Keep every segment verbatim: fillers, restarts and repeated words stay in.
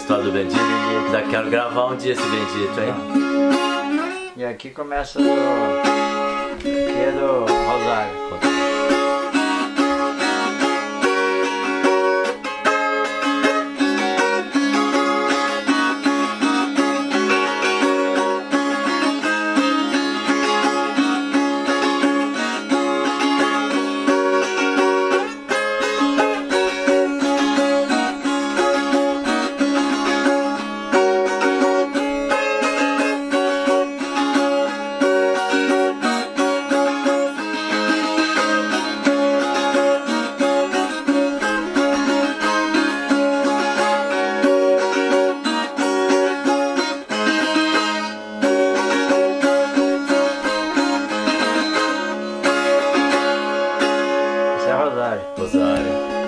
história do Bendito. Já quero gravar um dia esse Bendito, hein? E aqui começa do... Aqui é do Rosário. Rosário.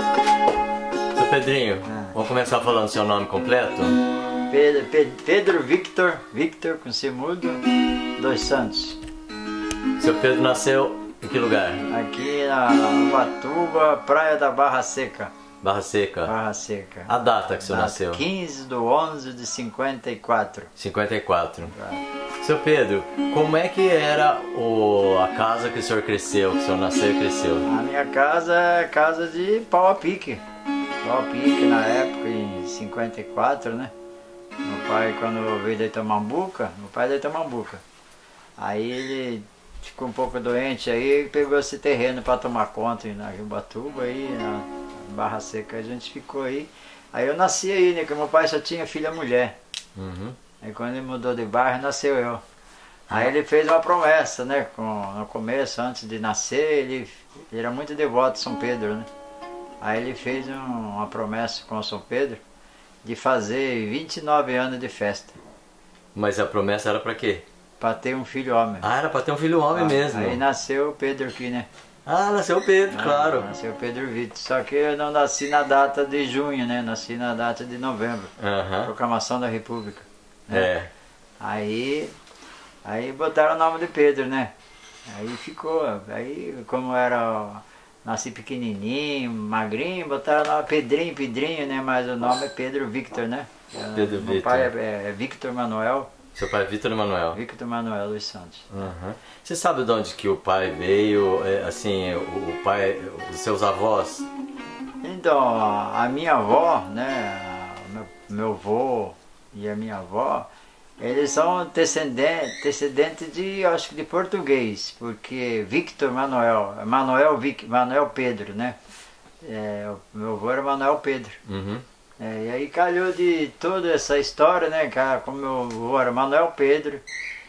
Seu Pedrinho, ah. vamos começar falando seu nome completo? Pedro, Pedro, Pedro Victor, Victor com C mudo, dos Santos. Seu Pedro nasceu em que lugar? Aqui na Ubatuba, Praia da Barra Seca. Barra Seca? Barra Seca. A data que o senhor nasceu? quinze de onze de cinquenta e quatro. cinquenta e quatro. Ah. Seu Pedro, como é que era o, a casa que o senhor cresceu, que o senhor nasceu e cresceu? A minha casa é casa de pau a pique. Pau a pique na época, em cinquenta e quatro, né? Meu pai, quando veio de Itamambuca, meu pai é de Itamambuca. Aí ele ficou um pouco doente, aí pegou esse terreno para tomar conta na Ubatuba, aí na Barra Seca a gente ficou aí. Aí eu nasci aí, né? Porque meu pai só tinha filha mulher. Uhum. Aí quando ele mudou de bairro, nasceu eu. Aí ele fez uma promessa, né? Com, no começo, antes de nascer, ele, ele era muito devoto de São Pedro, né? Aí ele fez um, uma promessa com São Pedro de fazer vinte e nove anos de festa. Mas a promessa era pra quê? Pra ter um filho homem. Ah, era pra ter um filho homem ah, mesmo. Aí nasceu o Pedro aqui, né? Ah, nasceu o Pedro, ah, claro. Nasceu o Pedro Vitor. Só que eu não nasci na data de junho, né? Nasci na data de novembro. Uhum. Proclamação da República. Né? É. Aí, aí botaram o nome de Pedro, né? Aí ficou, aí como era, nasci pequenininho, magrinho, botaram o nome Pedrinho, Pedrinho, né? Mas o nome é Pedro Victor, né? Pedro Meu Victor. pai é, é Victor Manuel. Seu pai é Victor Manuel? Victor Manuel dos Santos. Uhum. Você sabe de onde que o pai veio, assim, o pai, os seus avós? Então, a minha avó, né? Meu, meu avô e a minha avó, eles são descendentes, descendentes de, acho que de português, porque Victor Manuel, Manuel, Vic, Manuel Pedro, né? É, o meu avô era Manuel Pedro. Uhum. É, e aí calhou de toda essa história, né, cara, como meu avô era Manuel Pedro,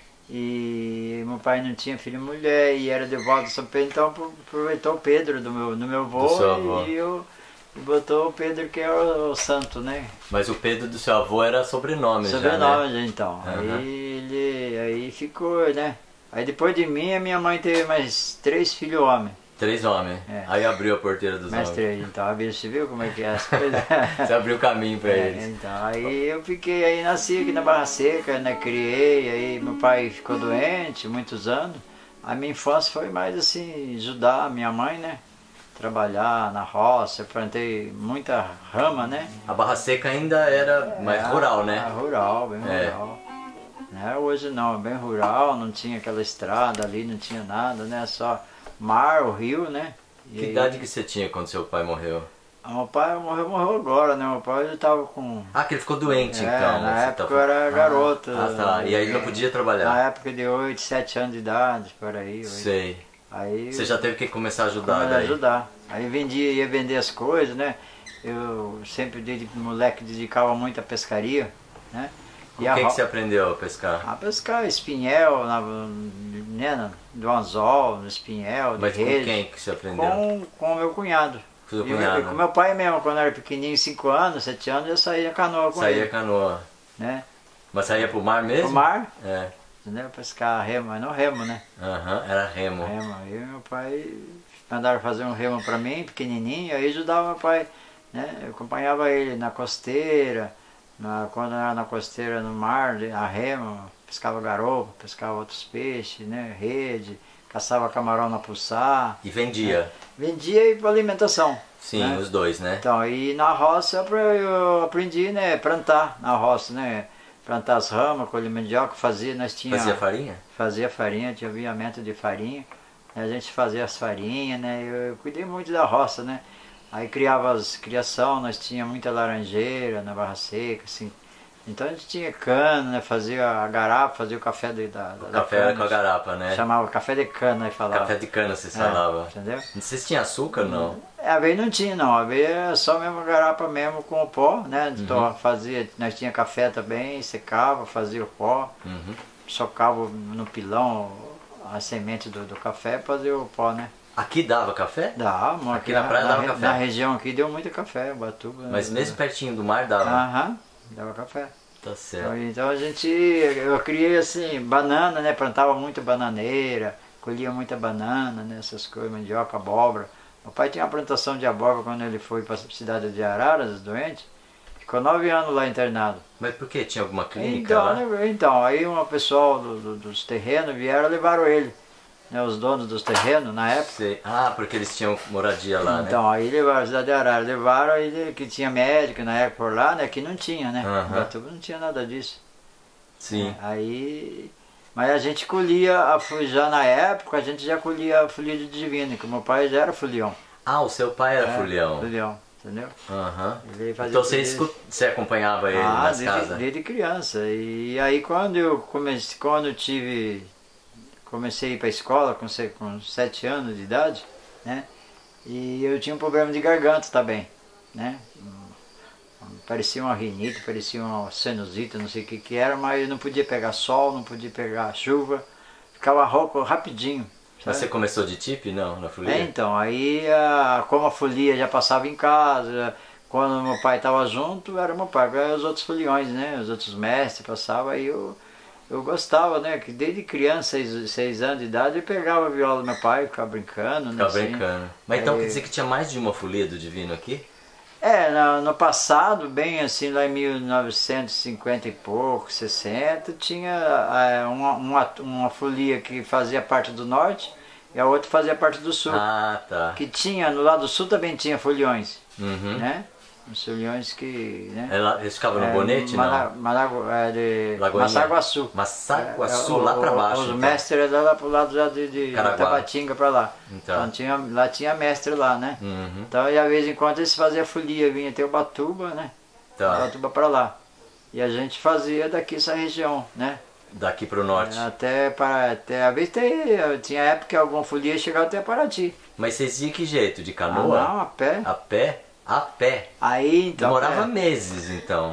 e meu pai não tinha filho e mulher, e era devoto de São Pedro, então aproveitou o Pedro do meu, do meu avô e, eu, e botou o Pedro que é o, o santo, né. Mas o Pedro do seu avô era sobrenome, sobrenome já, né? Então, uhum. aí ele, aí ficou, né, aí depois de mim a minha mãe teve mais três filhos homens. Três homens. É. Aí abriu a porteira dos mais homens. três, então, abriu, você viu como é que é as coisas? Você abriu o caminho para é, eles. Então, aí eu fiquei, aí nasci aqui na Barra Seca, né, criei, aí meu pai ficou doente, muitos anos. A minha infância foi mais assim, ajudar a minha mãe, né, trabalhar na roça, eu plantei muita rama, né. A Barra Seca ainda era mais é, rural, né? Rural, bem é. rural. Né, hoje não, é bem rural, não tinha aquela estrada ali, não tinha nada, né, só mar, o rio, né. Que e idade aí... que você tinha quando seu pai morreu? Meu pai morreu, morreu agora, né? Meu pai já estava com... Ah, que ele ficou doente, é, então. Na época tá... eu era garoto. Ah, tá. E aí não podia trabalhar? Na época de oito, sete anos de idade, por aí. oito. Sei. Aí você já teve que começar a ajudar daí? daí? ajudar. Aí vendia, ia vender as coisas, né? Eu sempre, desde moleque, dedicava muito à pescaria, né? Com quem ro... que você aprendeu a pescar? A pescar espinhel, na, né, do anzol, no espinhel, Mas de com rede. quem que você aprendeu? Com, com o meu cunhado. Com, e meu, com meu pai mesmo, quando eu era pequenininho, cinco anos, sete anos, eu saía canoa com saía ele. Saía canoa. Né? Mas saía pro mar mesmo? Pro mar. É. Entendeu? Pescar remo, mas não remo, né? Aham, uhum, era remo. Remo. Aí meu pai mandaram fazer um remo pra mim, pequenininho, aí ajudava meu pai, né? Eu acompanhava ele na costeira, na, quando era na costeira, no mar, a remo, pescava garopa, pescava outros peixes, né? Rede, caçava camarão na Puçá. E vendia? Né? Vendia e para alimentação. Sim, né? os dois, né? Então, e na roça eu aprendi, né, plantar na roça, né? Plantar as ramas, colher mandioca, fazia, nós tinha... Fazia farinha? Fazia farinha, tinha aviamento de farinha. A gente fazia as farinhas, né? Eu, eu cuidei muito da roça, né? Aí criava as criação, nós tinha muita laranjeira na Barra Seca, assim. Então a gente tinha cana, né? Fazia a garapa, fazia o café de, da, O da café cana. era com a garapa, né? Chamava café de cana, aí falava. Café de cana, vocês É, falavam. entendeu? Vocês tinham açúcar ou não? É, a vez não tinha não, a vez era só mesmo a garapa mesmo com o pó, né? Então Uhum. fazia, nós tinha café também, secava, fazia o pó, Uhum. socava no pilão a semente do, do café para fazer o pó, né? Aqui dava café? Dá, mano, Aqui na praia dava re- café? Na região aqui deu muito café, Ubatuba. Mas né? mesmo pertinho do mar dava? Aham, dava café. Tá certo. Então a gente, eu criei assim, banana, né? Plantava muita bananeira, colhia muita banana, né? Essas coisas, mandioca, abóbora. Meu pai tinha uma plantação de abóbora quando ele foi para a cidade de Araras, doente. Ficou nove anos lá internado. Mas por quê? Tinha alguma clínica Então, lá? né, então aí uma pessoal do, do, dos terrenos vieram e levaram ele. Né, os donos dos terrenos, na época. Sei. Ah, porque eles tinham moradia lá, né? Então, aí levaram a cidade de Araras, levaram aí que tinha médico na época por lá, né? Que não tinha, né? Aham. Ubatuba não tinha nada disso. Sim. Aí, mas a gente colhia, a, fu- já na época, a gente já colhia a folia de divino, que meu pai já era folião. Ah, o seu pai era É, folião. Folião, entendeu? Aham. Ele fazia Então você, folia- escu- você acompanhava ele Ah, nas desde, casas? desde criança. E aí quando eu comecei, quando eu tive, comecei a ir para a escola com, se- com sete anos de idade, né? E eu tinha um problema de garganta também, né? Parecia uma rinite, parecia uma sinusite, não sei o que que era, mas eu não podia pegar sol, não podia pegar chuva, ficava rouco rapidinho. Mas sabe? você começou de tipe? Não, na folia? É, então, aí a- como a folia já passava em casa, quando meu pai estava junto, era meu pai, agora os outros foliões, né? Os outros mestres passavam, aí eu, eu gostava, né? Que desde criança, seis, seis anos de idade, eu pegava a viola do meu pai, ficava brincando, né? Ficava assim. brincando. Mas então Aí- quer dizer que tinha mais de uma folia do divino aqui? É, no, no passado, bem assim, lá em mil novecentos e cinquenta e pouco, sessenta, tinha é, uma, uma, uma folia que fazia parte do norte e a outra fazia parte do sul. Ah, tá. Que tinha, no lado sul também tinha foliões, Uhum. né? Os foliões que... Né? Ela, eles ficavam no É, bonete, Mana- não? Managu- é de Lagoinha. Massaguaçu. Massaguaçu, É, lá o- pra o- baixo. Os então. mestres eram lá pro lado já de, de Caraguá. Tabatinga pra lá. Então. Então tinha, lá tinha mestre lá, né? Uhum. Então, e a vez em quando eles faziam folia, vinha até Ubatuba, né? Tá. Ubatuba pra lá. E a gente fazia daqui essa região, né? Daqui pro norte. Até para até a vez tem, tinha época que alguma folia chegava até Paraty. Mas vocês iam que jeito? De Ah, canoa? não, a pé. A pé? A pé. Aí então. Demorava é, meses, então.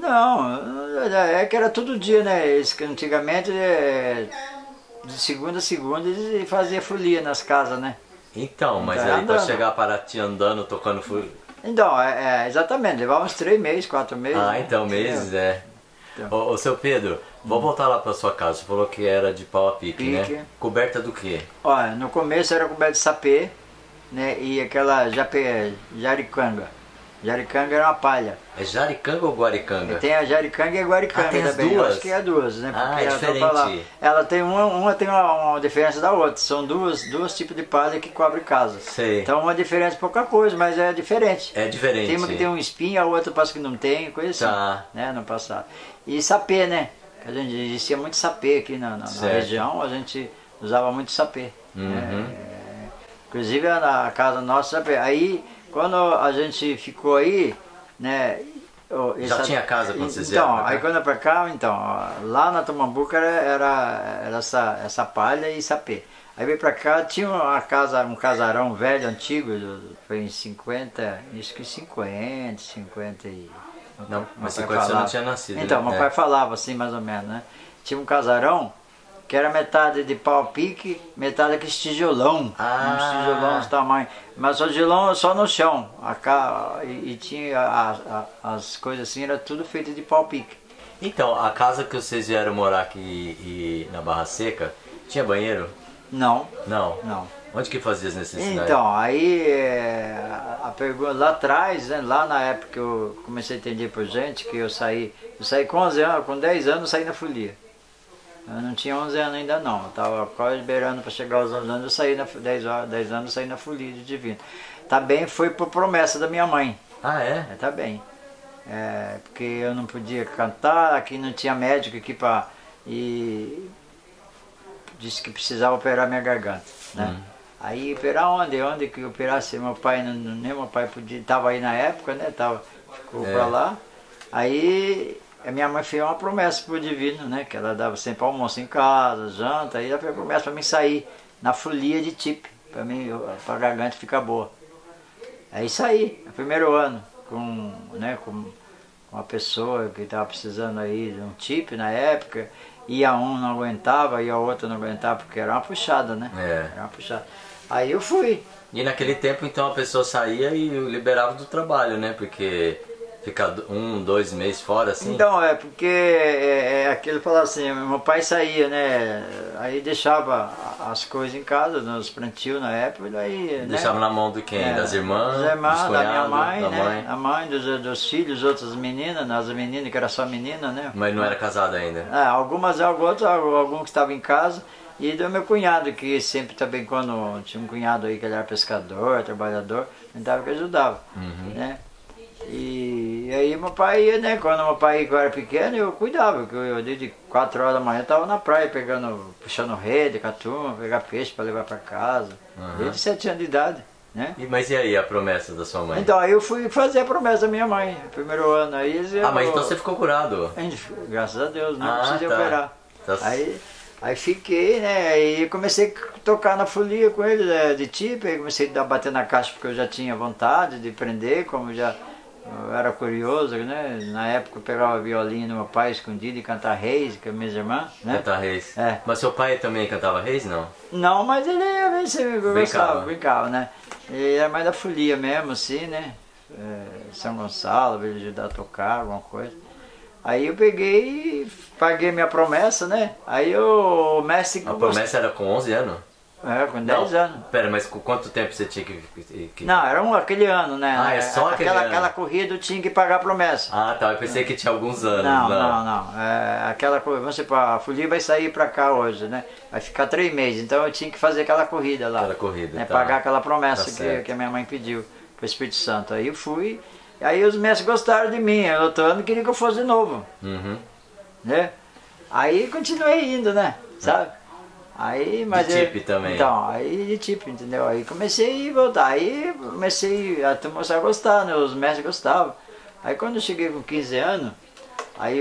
não, é que era todo dia, né? Eles, que antigamente, é, de segunda a segunda, eles faziam folia nas casas, né? Então, mas Então, aí pra andando. chegar a Paraty andando, tocando folia. Então, é, é, exatamente, levava uns três meses, quatro meses. Ah, né? então meses, é. Então. Ô, ô, seu Pedro, vou voltar lá pra sua casa. Você falou que era de pau a pique, Pique. né? Coberta do quê? Olha, no começo era coberto de sapê, né? E aquela jape, jaricanga. Jaricanga era uma palha. É jaricanga ou guaricanga? E tem a jaricanga e a guaricanga Ah, tem as também. Eu duas? acho que é duas, né? Ah, Porque é ela tá diferente. pra lá. Ela tem uma, uma tem uma, uma diferença da outra. São duas, duas tipos de palha que cobrem casa. Sei. Então uma diferença é pouca coisa, mas é diferente. É diferente. Tem uma que tem um espinho, a outra parece que não tem, coisa assim. Tá. Né? No passado. E sapê, né? A gente existia muito sapê aqui na, na, na Certo. região, a gente usava muito sapê. Uhum. né? Inclusive na casa nossa, sapê. Aí quando a gente ficou aí, né? o- Já essa- tinha casa quando vocês vieram Então, pra cá? aí quando eu pra cá, então, ó, lá na Tamambuca era, era, era essa, essa palha e sapê. Aí veio pra cá, tinha uma casa, um casarão velho, antigo, do- foi em cinquenta, acho que cinquenta, cinquenta e... Não, meu mas pai cinquenta você não falava. tinha nascido, Então, né? meu É. pai falava assim, mais ou menos, né? Tinha um casarão que era metade de pau a pique, metade aquele tijolão. Ah. Uns tijolão desse tamanho. Mas o tijolão só no chão. A ca... e, e tinha a- a- as coisas assim, era tudo feito de pau a pique. Então, a casa que vocês vieram morar aqui e, na Barra Seca, tinha banheiro? Não, Não. não. Onde que fazia as necessidades? Então, aí é, a pergunta lá atrás, né, lá na época que eu comecei a entender por gente, que eu saí, eu saí com onze anos, com dez anos eu saí na folia. Eu não tinha onze anos ainda não, eu tava quase beirando para chegar aos onze anos, eu saí na dez, dez anos, eu saí na folia de divino. Também foi por promessa da minha mãe. Ah, é? É, tá bem. É, porque eu não podia cantar, aqui não tinha médico aqui para e disse que precisava operar minha garganta, né? Hum. Aí operar onde? Onde que operasse? Meu pai, não, nem meu pai podia, tava aí na época, né? Tava, ficou é. pra lá. Aí a minha mãe fez uma promessa pro divino, né? Que ela dava sempre almoço em casa, janta, aí ela fez promessa para mim sair na folia de tipe, para mim, para a garganta ficar boa. Aí saí, no primeiro ano, com, né, com uma pessoa que estava precisando aí de um tipe na época, e a um não aguentava, e a outra não aguentava, porque era uma puxada, né? É. Era uma puxada. Aí eu fui. E naquele tempo, então, a pessoa saía e liberava do trabalho, né? Porque ficar um, dois meses fora, assim? Então, é porque é, é aquilo falava assim, meu pai saía, né? Aí deixava as coisas em casa, nos plantios na época, daí... Deixava né? na mão de quem? É, das irmãs? Das irmãs, dos cunhados, da minha mãe, da né? mãe. A mãe, dos, dos filhos, outras meninas, as meninas, que era só menina, né? Mas não era casada ainda? É, algumas, alguns, alguns que estavam em casa. E do meu cunhado, que sempre também, quando tinha um cunhado aí que ele era pescador, trabalhador, tentava que ajudava, uhum. né? E aí meu pai ia, né? Quando meu pai eu era pequeno, eu cuidava, porque eu desde quatro horas da manhã estava na praia, pegando, puxando rede com a turma, pegar peixe para levar para casa, uhum. desde sete anos de idade, né? E, mas e aí a promessa da sua mãe? Então, aí eu fui fazer a promessa da minha mãe, no primeiro ano. Aí, eu, ah, mas então você ficou curado? Graças a Deus, não ah, precisei tá. operar. Tá. Aí, aí fiquei, né? Aí comecei a tocar na folia com ele, né, de tipo, aí comecei a bater na caixa porque eu já tinha vontade de aprender, como já eu era curioso, né? Na época eu pegava violino do meu pai escondido e cantar reis, com as minhas irmãs, né? Cantar reis. É. Mas seu pai também cantava reis, não? Não, mas ele às vezes brincava. gostava, brincava, né? Ele era mais da folia mesmo, assim, né? É, São Gonçalo, veio ajudar a tocar, alguma coisa. Aí eu peguei e paguei minha promessa, né? Aí o mestre... A promessa era com onze anos? É, com dez não, anos. Pera, mas com quanto tempo você tinha que... que... Não, era um, aquele ano, né? Ah, é só aquele aquela, ano? Aquela corrida eu tinha que pagar a promessa. Ah, tá. Eu pensei que tinha alguns anos. Não, não, não. não. É, aquela corrida, vamos supor, a folia vai sair pra cá hoje, né? Vai ficar três meses, então eu tinha que fazer aquela corrida lá. Aquela corrida, né? tá. Pagar aquela promessa Tá que, que a minha mãe pediu pro Espírito Santo. Aí eu fui, aí os mestres gostaram de mim, eu outro ano queriam que eu fosse de novo. Uhum. Né? Aí continuei indo, né? Sabe? Aí, mas de tipe também. Então, aí de tipe, entendeu? Aí comecei a voltar, aí comecei a começar a gostar, né? Os mestres gostavam. Aí quando eu cheguei com quinze anos, aí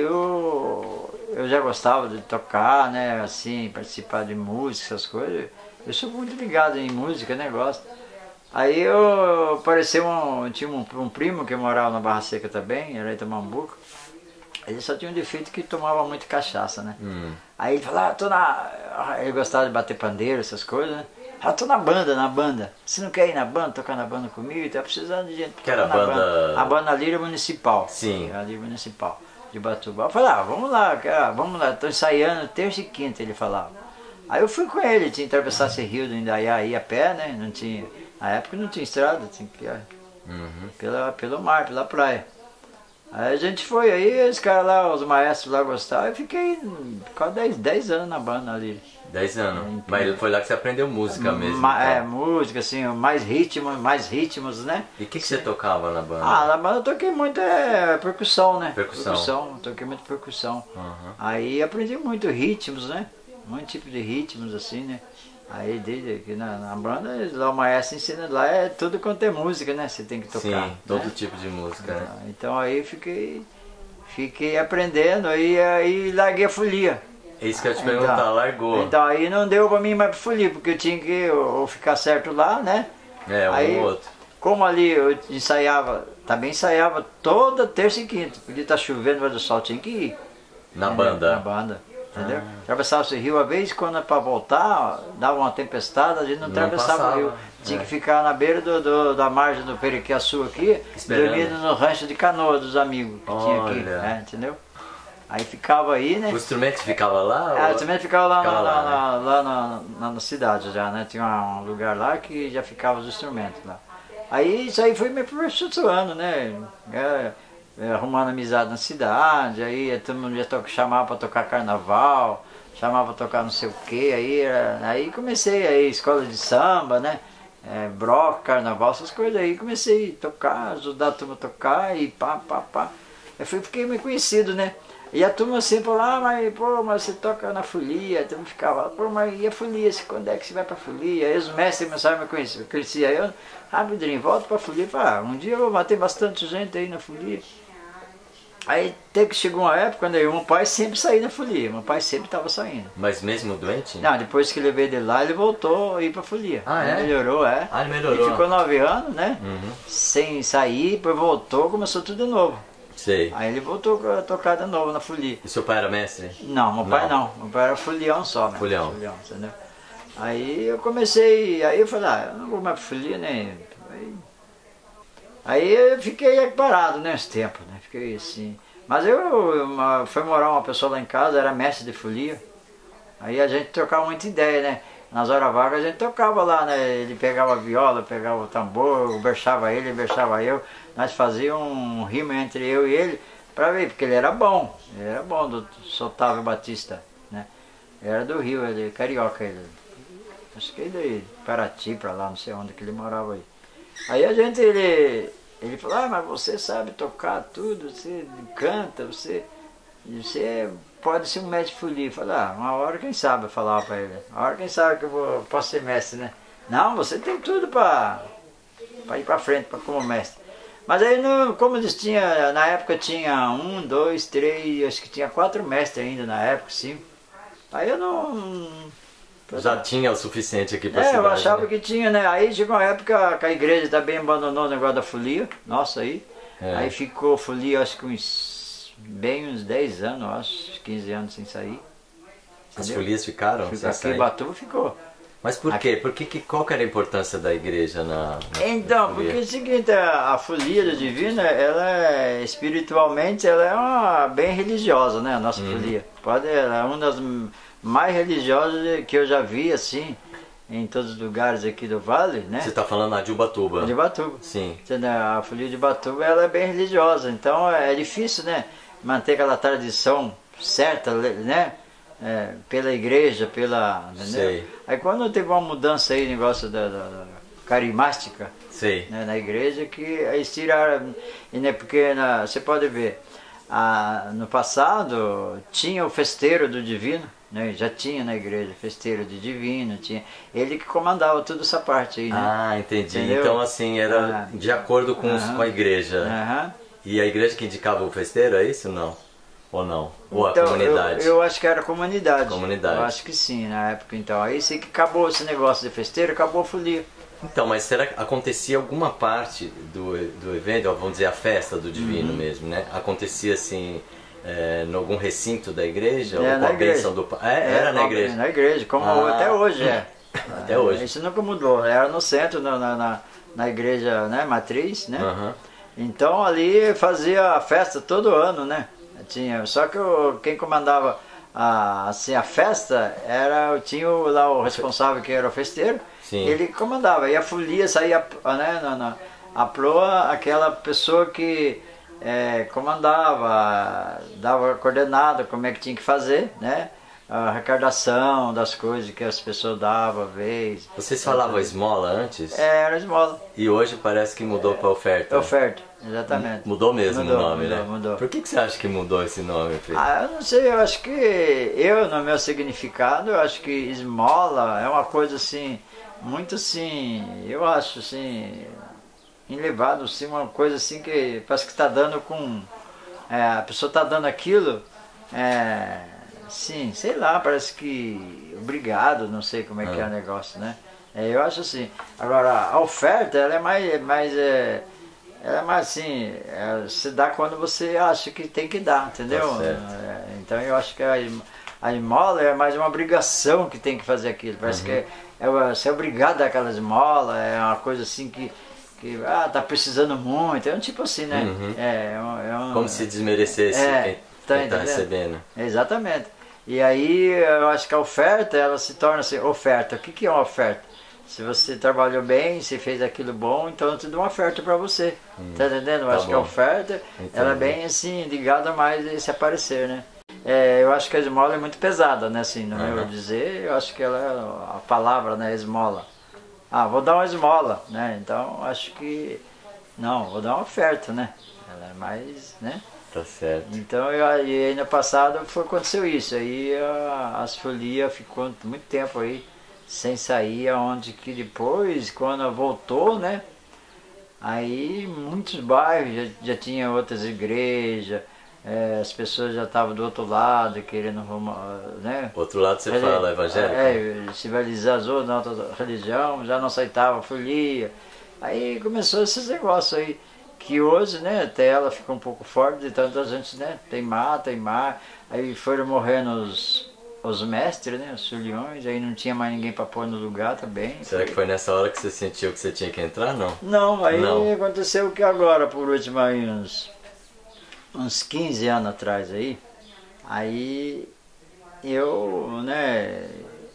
eu, eu já gostava de tocar, né? Assim, participar de música, essas coisas. Eu sou muito ligado em música, né? Gosto. Aí eu apareceu um, tinha um, um primo que morava na Barra Seca também, era em Tamambuca. Ele só tinha um defeito que tomava muito cachaça, né? Hum. Aí ele falava, ah, tô na... Ele gostava de bater pandeiro, essas coisas, né? Ah, tô na banda, na banda. Você não quer ir na banda, tocar na banda comigo? Tá precisando de gente. Que era a banda... banda? A banda Lira Municipal. Sim. A Lira Municipal, de Batuba. Eu falei, ah, vamos lá, cara, vamos lá. Tô ensaiando terça e quinta, ele falava. Aí eu fui com ele, tinha que atravessar esse rio do Indaiá, ir a pé, né? Não tinha... Na época não tinha estrada, tinha que ir uhum. pela, pelo mar, pela praia. Aí a gente foi, aí os caras lá, os maestros lá gostaram, eu fiquei quase dez anos na banda ali. dez anos? Então, mas foi lá que você aprendeu música mesmo? Ma então. É, música, assim, mais ritmos, mais ritmos, né? E o que, que você tocava na banda? Ah, na banda eu toquei muito é, percussão, né? Percussão. Percussão, toquei muito percussão. Uhum. Aí aprendi muito ritmos, né? Muito tipo de ritmos, assim, né? Aí desde aqui na, na banda, lá o maestro ensina, lá é tudo quanto é música, né? Você tem que tocar. Sim, todo né? tipo de música, então, né? Então aí fiquei, fiquei aprendendo, aí, aí larguei a folia. É isso que eu ia te perguntar, então, largou. Então aí não deu pra mim mais pra folia, porque eu tinha que ou ficar certo lá, né? É, um aí, ou outro. Como ali eu ensaiava, também ensaiava toda terça e quinta, podia estar chovendo, mas o sol tinha que ir. Na entendeu? banda? Na banda. Entendeu? Ah. Atravessava esse rio, a vez quando é para voltar, dava uma tempestade, a gente não, não atravessava passava. o rio. Tinha é. que ficar na beira do, do, da margem do Periquiaçu aqui, esperando. Dormindo no rancho de canoa dos amigos que Olha. tinha aqui, né? Entendeu? Aí ficava aí, né? O instrumento ficava lá? É, ou... o instrumento ficava lá, ficava na, lá, na, né? lá na, na, na cidade já, né? Tinha um lugar lá que já ficava os instrumentos lá. Aí isso aí foi me aperfeiçoando, né? É, é, arrumando amizade na cidade, aí todo mundo ia chamar para tocar carnaval, chamava pra tocar não sei o que, aí, aí comecei aí, escola de samba, né? É, broca, carnaval, essas coisas aí, comecei a tocar, ajudar a turma a tocar e pá, pá, pá. Eu fui, fiquei meio conhecido, né? E a turma sempre falava, ah, mas, pô, mas você toca na folia, a turma ficava, pô, mas e a folia, quando é que você vai pra folia? Aí os mestres começaram a me conhecer, eu crescia, aí eu, ah, Pedrinho, volta pra folia, falei, ah, um dia eu vou bater bastante gente aí na folia. Aí até que chegou uma época quando eu, meu pai sempre saía da folia, meu pai sempre estava saindo. Mas mesmo doente? Não, depois que ele veio de lá, ele voltou a ir pra folia. Ah, ele é? melhorou, é. Ah, ele melhorou. Ele ficou nove anos, né? Uhum. Sem sair, depois voltou, começou tudo de novo. Sei. Aí ele voltou a tocar de novo na folia. E seu pai era mestre? Não, meu pai Não. não. Meu pai era folião só, né? Folião. Folião, entendeu? Aí eu comecei, aí eu falei, ah, eu não vou mais pra folia, né? Aí, aí eu fiquei parado, né, esse tempo, né? Fiquei assim. Mas eu, uma, foi morar uma pessoa lá em casa, era mestre de folia. Aí a gente trocava muita ideia, né? Nas horas vagas a gente tocava lá, né? Ele pegava a viola, pegava o tambor, eu berçava ele, ele berçava eu. Nós fazíamos um rima entre eu e ele pra ver, porque ele era bom. Ele era bom, do Otávio Batista, né? Ele era do Rio, ele carioca, ele. Acho que ele de Paraty pra lá, não sei onde que ele morava aí. Aí a gente, ele, ele falou, ah, mas você sabe tocar tudo, você canta, você, você pode ser um mestre de folia. Eu falei, ah, uma hora quem sabe, eu falava pra ele. Uma hora quem sabe que eu vou, posso ser mestre, né? Não, você tem tudo pra, pra ir pra frente, pra, como mestre. Mas aí, no, como eles tinham, na época tinha um, dois, três, acho que tinha quatro mestres ainda na época, cinco. Aí eu não... Já tinha o suficiente aqui pra É, cidade, eu achava né? que tinha, né? Aí chegou uma época que a igreja também abandonou o negócio da folia, nossa, aí. É. Aí ficou folia, acho que uns, bem uns dez anos, eu acho, quinze anos sem sair. As Entendeu? folias ficaram? Ficou sem aqui sair? em Batuba ficou. Mas por quê? Por que, que, qual que era a importância da igreja na, na Então, na porque folia? é o seguinte, a, a folia do divino, ela é, espiritualmente, ela é uma, bem religiosa, né, a nossa Uhum. folia. Pode, ela é uma das mais religiosas que eu já vi, assim, em todos os lugares aqui do Vale, né? Você está falando lá de Ubatuba? De Batuba. Sim. Entendeu? A folia de Batuba, ela é bem religiosa, então é difícil, né, manter aquela tradição certa, né? É, pela igreja, pela... Entendeu? Sei. Aí quando teve uma mudança aí, negócio da, da, da carismática, Sei. né, na igreja, que aí tiraram, e, né, porque na, você pode ver, a, no passado tinha o festeiro do divino, né, já tinha na igreja festeiro do divino, tinha, ele que comandava toda essa parte aí, né? Ah, entendi. Entendeu? Então assim, era Ah. de acordo com, os- Aham. com a igreja. Aham. E a igreja que indicava o festeiro, é isso? Não? Ou não? Ou a Então, comunidade? Eu, eu acho que era a comunidade. Comunidade. Eu acho que sim, na época então. Aí sei que acabou esse negócio de festeiro, acabou a folia. Então, mas será que acontecia alguma parte do, do evento, ó, vamos dizer a festa do divino Uhum. mesmo, né? Acontecia assim, é, em algum recinto da igreja? É, ou com na a igreja. bênção do pai? É, era na ó, igreja? Na igreja, como Ah. até hoje é. Até hoje. Isso nunca mudou. Era no centro, na, na, na, na igreja, né, matriz, né? Aham. Então ali fazia a festa todo ano, né? Tinha, só que o, quem comandava a, assim, a festa era, tinha o, lá o responsável que era o festeiro. Sim. Ele comandava. E a folia saía, né, na, na, a proa, aquela pessoa que é, comandava, dava coordenada como é que tinha que fazer, né? A arrecadação das coisas que as pessoas davam, a vez. Vocês falavam esmola antes? É, era esmola. E hoje parece que mudou para oferta. Oferta, exatamente. Mudou mesmo Mudou, o nome, mudou, né? mudou. Por que, que você acha que mudou esse nome, Fê? Ah, eu não sei, eu acho que eu, no meu significado, eu acho que esmola é uma coisa assim, muito assim, eu acho assim, elevado, assim, uma coisa assim que parece que está dando com, é, a pessoa está dando aquilo, é, sim, sei lá, parece que obrigado, não sei como é que é o negócio, né? É, eu acho assim, agora a oferta, ela é mais, mais é, ela é mais assim, é, se dá quando você acha que tem que dar, entendeu? Tá certo. É, então eu acho que a, es- a esmola é mais uma obrigação que tem que fazer aquilo. Parece que é, é, você é obrigado a dar aquela esmola, é uma coisa assim que, que ah, tá precisando muito, é um tipo assim, né? Uhum. É, é um, é um- Como se desmerecesse É, quem tá está entendendo? recebendo. Exatamente. E aí eu acho que a oferta, ela se torna assim, oferta. O que, que é uma oferta? Se você trabalhou bem, se fez aquilo bom, então eu te dou uma oferta para você. Tá entendendo? Eu tá acho que a bom. oferta, Entendi. ela é bem assim, ligada mais a esse aparecer, né? É, eu acho que a esmola é muito pesada, né? Assim, no Uhum. meu dizer, eu acho que ela é a palavra, né? Esmola. Ah, vou dar uma esmola, né? Então, acho que... Não, vou dar uma oferta, né? Ela é mais, né? Tá certo. Então, eu, e aí no passado foi, aconteceu isso. Aí a, as folias ficou muito tempo aí sem sair, aonde que depois, quando voltou, né? Aí muitos bairros já, já tinha outras igrejas, é, as pessoas já estavam do outro lado querendo, né? Outro lado você Reli- fala evangélico? É, civilizou na outra religião, já não aceitava folia. Aí começou esses negócios aí, que hoje, né, até ela fica um pouco forte de tanta gente, né, teimar, teimar. Aí foram morrendo os, os mestres, né, os foliões, aí não tinha mais ninguém para pôr no lugar também. Será que foi nessa hora que você sentiu que você tinha que entrar? Não. Não, aí Não. aconteceu que agora, por último, aí uns, uns quinze anos atrás aí, aí eu, né,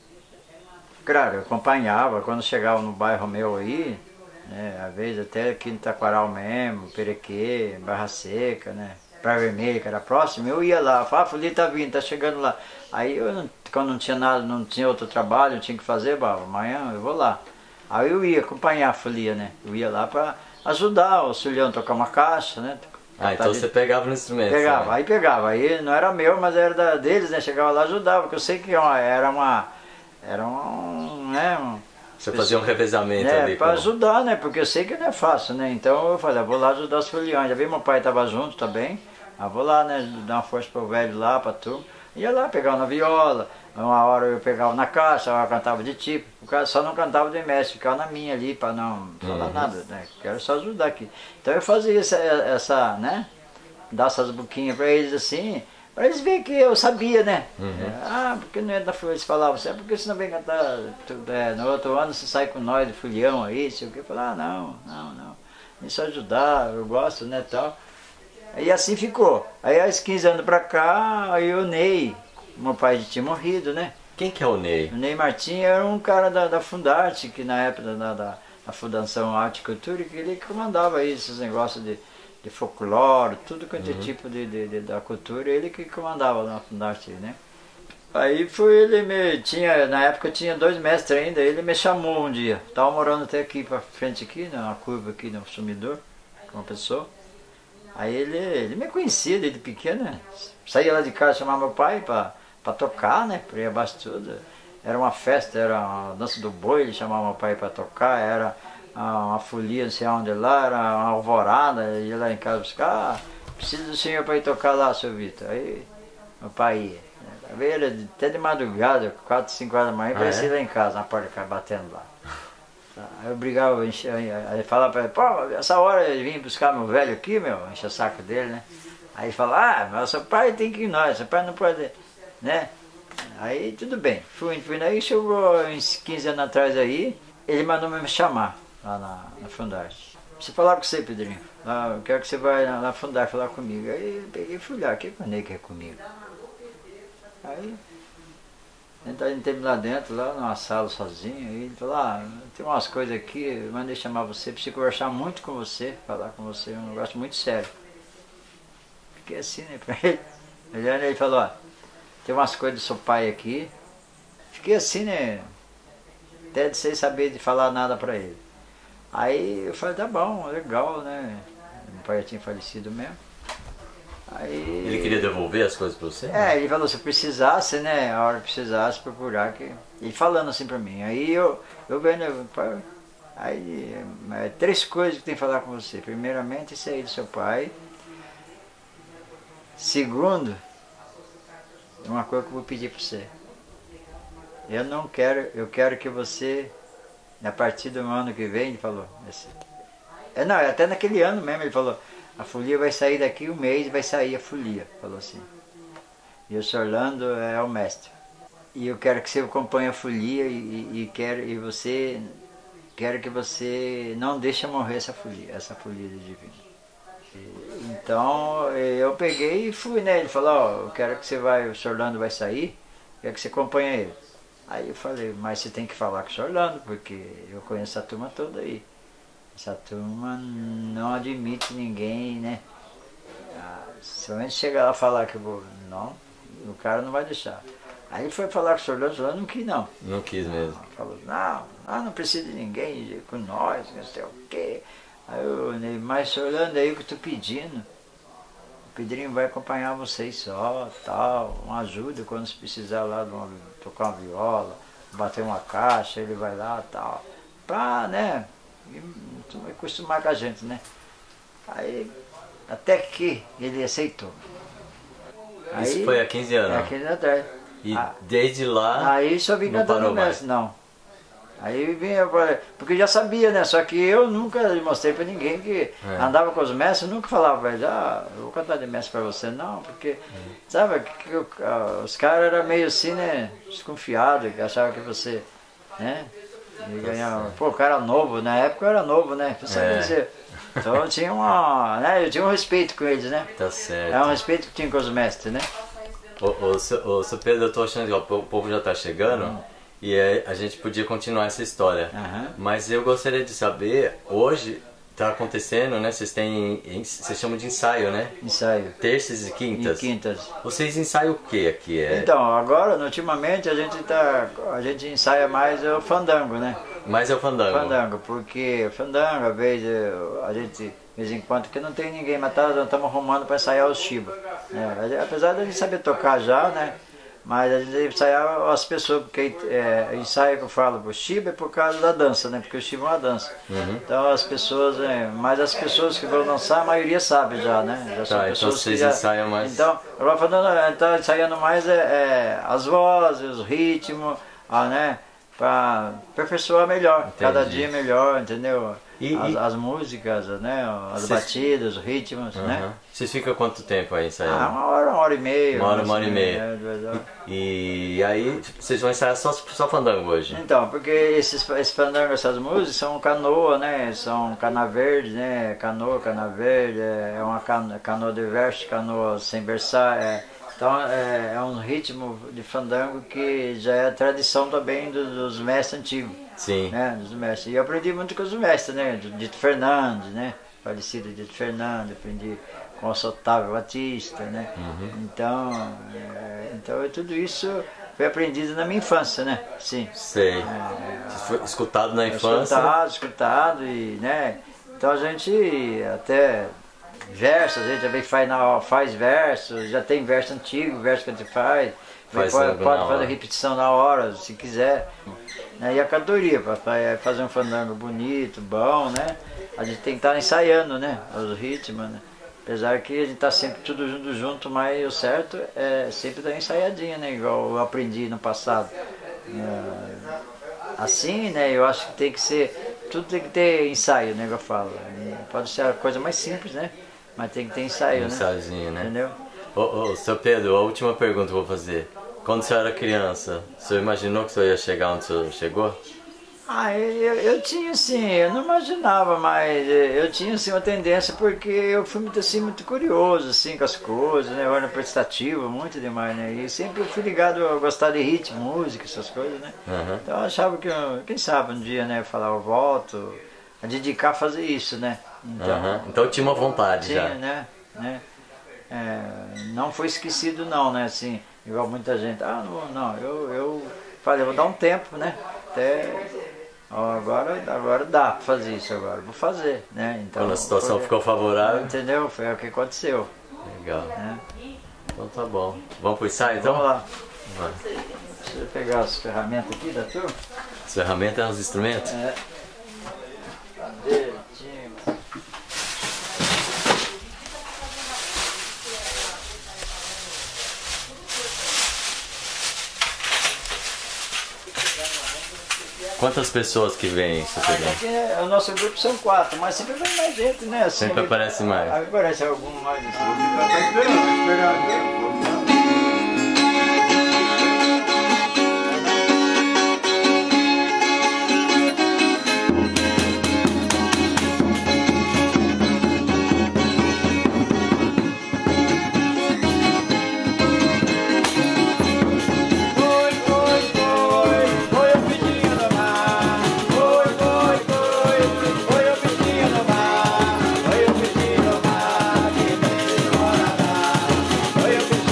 claro, eu acompanhava, quando chegava no bairro meu aí, né, às vezes até aqui no Taquaral mesmo, Perequê, Barra Seca, né, Praia Vermelha, que era próximo, eu ia lá, falava, ah, a folia tá vindo, tá chegando lá. Aí eu, não- quando não tinha nada, não tinha outro trabalho, não tinha que fazer, bava, amanhã eu vou lá. Aí eu ia acompanhar a folia, né, eu ia lá para ajudar o Sulião a tocar uma caixa, né. Ah, então você pegava no instrumento. Pegava, né? aí pegava, aí não era meu, mas era da, deles, né, chegava lá e ajudava, porque eu sei que ó, era uma, era um, né, um, Você fazia um revezamento é, ali. para com- ajudar, né? Porque eu sei que não é fácil, né? Então eu falei, ah, vou lá ajudar os foliões. Já vi meu pai estava junto também. Ah, vou lá, né? Dar uma força pro velho lá, pra tu. Ia lá, pegava na viola. Uma hora eu pegava na caixa, uma hora eu cantava de tipo. O cara só não cantava de mestre, ficava na minha ali para não falar Uhum. nada, né? Quero só ajudar aqui. Então eu fazia essa, essa né? Dar essas boquinhas para eles assim. Para eles verem que eu sabia, né? Uhum. É, ah, porque não é da folha, eles falavam assim, ah, porque você não vem cantar, tudo, é, no outro ano você sai com nós de folião aí, sei o que, eu falei, ah, não, não, não, vem só ajudar, eu gosto, né, tal. Aí assim ficou. Aí aos quinze anos pra cá, aí o Ney, meu pai tinha morrido, né? Quem que é o Ney? O Ney Martins era um cara da, da Fundarte, que na época da, da, da Fundação Arte e Cultura, que ele comandava aí esses negócios de de folclore, tudo quanto é tipo de, de, de- da cultura, ele que comandava na Fundarte, né? Aí foi ele me tinha, na época tinha dois mestres ainda, ele me chamou um dia. Tava morando até aqui para frente aqui, na curva aqui no Sumidor, com uma pessoa. Aí ele, ele me conhecia desde pequeno, né? Saía lá de casa chamar meu pai para para tocar, né? Por aí abaixo de tudo. Era uma festa, era a dança do boi, ele chamava meu pai para tocar, era ah, uma folia, não sei onde lá, era uma alvorada, ele ia lá em casa buscar, ah, preciso do senhor para ir tocar lá, seu Vitor. Aí meu pai ia. Às vezes era até de madrugada, quatro, cinco horas da manhã, Ah, parecia é? lá em casa, na porta, ficava batendo lá. Aí eu brigava, enchia, aí falava para ele, pô, essa hora ele vinha buscar meu velho aqui, meu, encher o saco dele, né? Aí ele falava, ah, mas seu pai tem que ir nós, seu pai não pode, né? Aí tudo bem, fui, fui, aí chegou uns quinze anos atrás aí, ele mandou me chamar lá na, na Fundarte. Preciso falar com você, Pedrinho, lá, eu quero que você vá na, na Fundarte falar comigo. Aí eu peguei e fui lá, o que que o Ney quer comigo? Aí ele teve lá dentro, lá numa sala sozinho, aí ele falou, ah, tem umas coisas aqui, eu mandei chamar você, preciso conversar muito com você, falar com você, é um negócio muito sério. Fiquei assim, né, pra ele. Olhando, ele falou, ó, tem umas coisas do seu pai aqui. Fiquei assim, né, até sem saber de falar nada pra ele. Aí eu falei, tá bom, legal, né, meu pai já tinha falecido mesmo. Aí, Ele queria devolver as coisas pra você? é, ele falou, se precisasse, né, a hora que precisasse procurar, que... ele falando assim pra mim, aí eu, eu vendo, pá, aí, é, três coisas que tem que falar com você, primeiramente isso aí do seu pai, segundo, uma coisa que eu vou pedir pra você, eu não quero, eu quero que você, a partir do ano que vem, ele falou, esse, é, não, até naquele ano mesmo ele falou, a folia vai sair daqui um mês, vai sair a folia, falou assim. E o senhor Orlando é o mestre. E eu quero que você acompanhe a folia e, e, e, quero, e você, quero que você não deixe morrer essa folia, essa folia do divino. E, então eu peguei e fui, né? Ele falou, ó, eu quero que você vai, o senhor Orlando vai sair, quero que você acompanhe ele. Aí eu falei, mas você tem que falar com o senhor Orlando, porque eu conheço a turma toda aí. Essa turma não admite ninguém, né? Ah, se eu chegar lá e falar que eu vou... Não, o cara não vai deixar. Aí foi falar com o senhor Leandro, o senhor Leandro não quis não. Não quis mesmo. Falou, não, ah, não precisa de ninguém com nós, não sei o quê. Aí eu, mas senhor Leandro, é aí que eu estou pedindo. O Pedrinho vai acompanhar vocês só, tal, uma ajuda quando se precisar lá de uma, tocar uma viola, bater uma caixa, ele vai lá, tal. Pra, né, acostumar com a gente, né. Aí, até que ele aceitou. Isso Aí, foi há quinze anos? É, há quinze anos atrás. E ah, desde lá aí só vim cantando no mestre, não. Aí vinha, porque eu já sabia, né? Só que eu nunca mostrei pra ninguém que é. andava com os mestres, eu nunca falava pra eles, ah, eu vou cantar de mestre pra você, não, porque, hum. sabe, que, que, os caras eram meio assim, né, desconfiados, que achavam que você, né, ia ganhar, pô, o cara novo, na época eu era novo, né, sabe dizer. Então eu tinha uma, né, eu tinha um respeito com eles, né. Tá certo. É um respeito que tinha com os mestres, né. Ô, ô, ô, seu Pedro, eu tô achando que ó, o povo já tá chegando. Hum. E a gente podia continuar essa história. Uhum. Mas eu gostaria de saber, hoje está acontecendo, né? Vocês têm, vocês chamam de ensaio, né? Ensaio. Terças e quintas. E quintas. Vocês ensaiam o que aqui? É... Então, agora, ultimamente, a gente, tá, a gente ensaia mais o fandango, né? Mais é o fandango. Fandango, porque fandango, às vezes, a gente, de vez em quando, porque não tem ninguém, mas tá, estamos arrumando para ensaiar os chiba. Né? Apesar de a gente saber tocar já, né? Mas a gente ensaiava as pessoas, porque é, ensaio que eu falo, o chiba é por causa da dança, né? Porque o chiba é uma dança. Uhum. Então as pessoas, é, mas as pessoas que vão dançar, a maioria sabe já, né? Já são tá, pessoas então vocês que já, ensaiam mais. Então, agora falando, então, ensaiando mais é, é, as vozes, o ritmo, ah, né? Para aperfeiçoar melhor, entendi. Cada dia melhor, entendeu? E, as, e... as músicas, né? As Cês... batidas, os ritmos, uhum. né? Vocês ficam quanto tempo aí ensaiando? Ah, uma hora, uma hora e meia. Uma hora, uma hora e meia. meia. E, e aí vocês vão ensaiar só, só fandango hoje? Então, porque esses, esses fandangos, essas músicas são canoa, né? São cana verde, né? Canoa, cana verde, é uma canoa, canoa de verso, canoa sem versar, é... Então é, é um ritmo de fandango que já é tradição também dos, dos mestres antigos. Sim. Né, dos mestres. E eu aprendi muito com os mestres, né? Dito Fernandes, né? Falecido Dito Fernandes, aprendi com o Otávio Batista, né? Uhum. Então, é, então tudo isso foi aprendido na minha infância, né? Sim. Sei. É, foi escutado na infância? Escutado, escutado e, né? Então a gente até verso, a gente também faz, na, faz verso, já tem verso antigo, verso que a gente faz, faz pode, pode fazer repetição na hora, se quiser. E a cantoria, para fazer um fandango bonito, bom, né? A gente tem que estar ensaiando, né? Os ritmos, né? Apesar que a gente está sempre tudo junto, junto, mas o certo é sempre dar ensaiadinha, né? Igual eu aprendi no passado. Assim, né? Eu acho que tem que ser, tudo tem que ter ensaio, né? Que eu falo. Pode ser a coisa mais simples, né? Mas tem que ter ensaio, um né? Ensaiozinho, né? Entendeu? Ô, ô, seu Pedro, a última pergunta que eu vou fazer. Quando o senhor era criança, o senhor imaginou que o senhor ia chegar onde o senhor chegou? Ah, eu, eu tinha sim, eu não imaginava, mas eu tinha assim uma tendência porque eu fui muito assim, muito curioso assim com as coisas, né? Eu era prestativo, muito demais, né? E sempre eu fui ligado a gostar de ritmo, música, essas coisas, né? Uhum. Então eu achava que, quem sabe um dia, né, eu falar, eu volto a dedicar a fazer isso, né? Então, uhum. Então tinha uma vontade tinha, já. né? né? É, não foi esquecido não, né? Assim, igual muita gente, ah, não, não, eu, eu falei, eu vou dar um tempo, né? Até ó, agora, agora dá pra fazer isso agora, vou fazer, né? Então, quando a situação foi, ficou favorável. Entendeu? Foi o que aconteceu. Legal. Né? Então tá bom. Vamos pro ensaio então? Vamos lá. Vai. Deixa eu pegar as ferramentas aqui da turma. As ferramentas, os instrumentos? É. Cadê? Quantas pessoas que vêm? Aqui é, o nosso grupo são quatro, mas sempre vem mais gente, né? Assim, sempre aparece mais. Aparece algum mais. Assim. Foi o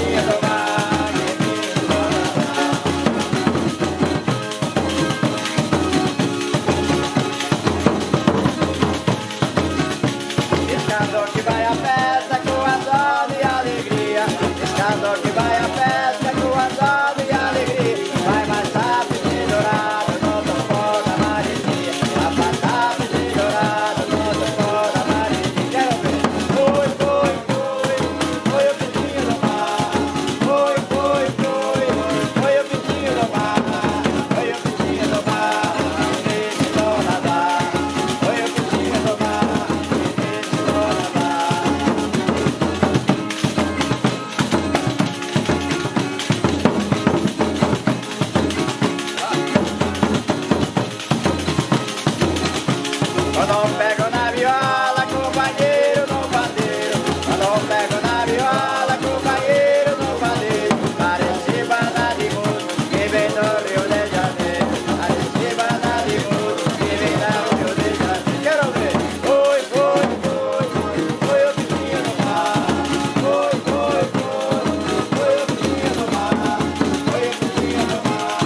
Quando eu pego na viola, companheiro no pandeiro. Quando eu pego na viola, companheiro no pandeiro. Parece banda de músico que vem do Rio de Janeiro. Parece banda de músico que vem do Rio de Janeiro. Quero ver. Oi, foi, foi, foi o bichinho no mar. Foi, foi, foi, foi o bichinho no mar. Foi o bichinho no mar.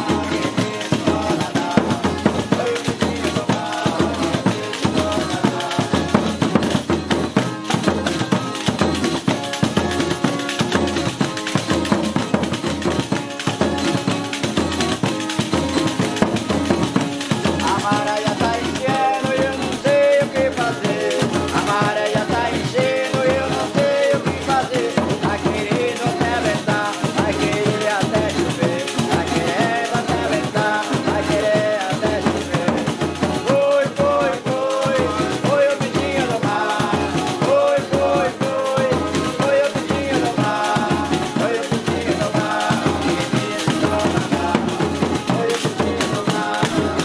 Foi o bichinho no mar. A maré já tá enchendo e eu não sei o que fazer. A maré já tá enchendo e eu não sei o que fazer. Tá querendo até ventar, vai querer até chover. Tá querendo até ventar, vai querer até chover. Foi, foi, foi, foi o bichinho do mar. Foi, foi, foi, foi o bichinho do mar. Foi o bichinho do mar, que me ensinou a nadar. Foi o bichinho do mar.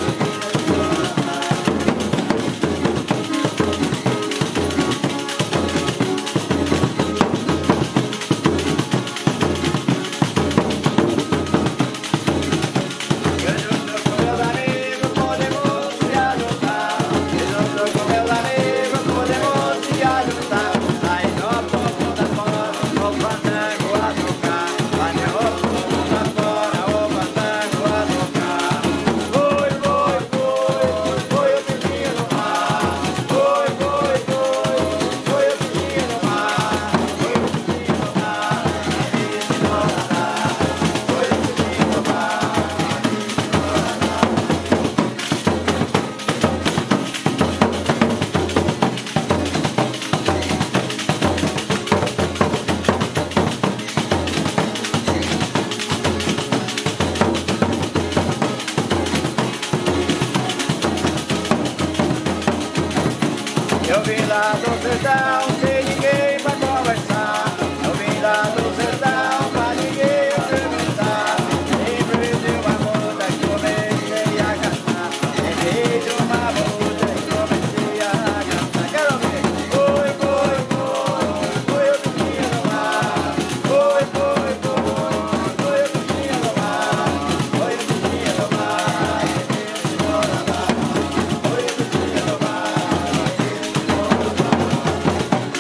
Eu junto com meus amigos podemos se ajudar. Eu junto com meus amigos podemos se ajudar. Aí no povo da fora, o fandango a tocar. Vai no povo da fora, o fandango a tocar. Foi, foi, foi, foi o bichinho do mar. Foi, foi, foi, foi o bichinho do mar. Foi o bichinho do mar, que me ensinou a nadar. Foi o bichinho do mar. Eu vim lá do sertão, sem ninguém pra conversar. Eu vim lá do sertão, pra ninguém experimentar. Lembrei de uma moça que comecei a cantar. Lembrei de uma moça que comecei a cantar. Quero ver. Foi, foi, foi, foi o bichinho do mar. Foi, foi, foi, foi o bichinho do mar. Foi o bichinho do mar, que me ensinou a nadar. Foi o bichinho do mar.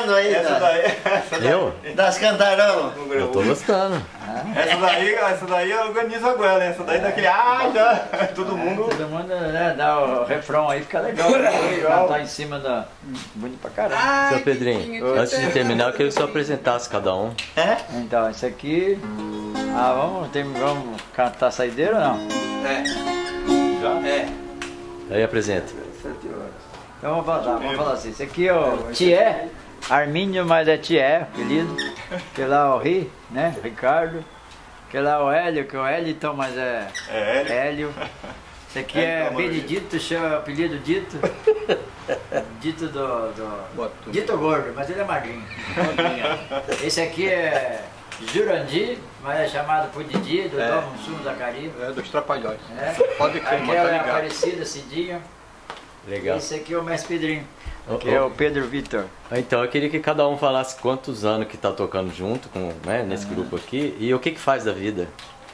gostando aí? Essa daí, essa daí. Eu? Das cantarolas? Eu tô gostando. Essa daí, essa daí eu organizo agora, né? Essa daí daquele, ah, já, todo mundo... Todo mundo, né, dá o refrão aí, fica legal. Legal. Cantar em cima da... Bonito pra caramba. Seu Pedrinho, antes de terminar, eu queria que você apresentasse cada um. É? Então, esse aqui... Ah, vamos, tem, vamos cantar saideira ou não? É. Já? É. Aí apresenta. Então vamos falar, vamos falar assim. Esse aqui é o Tié, Armínio, mas é Tié, apelido. Que lá é o Ri, né? Ricardo. Que lá é o Hélio, que é o Hélito, mas é, É Hélio. Hélio. Esse aqui é Benedito, chama apelido Dito. Dito do, do... Dito gordo, mas ele é magrinho. Esse aqui é Jurandir, mas é chamado por Didi, do É. Dom Mussum Zacarias. É, dos Trapalhões. É. Pode crer, Aqui mas tá é ligado. Aparecida, Cidinho. Legal. Esse aqui é o Mestre Pedrinho, Oh, que é oh. o Pedro Vitor. Então, eu queria que cada um falasse quantos anos que tá tocando junto com, né, nesse grupo aqui e o que que faz da vida.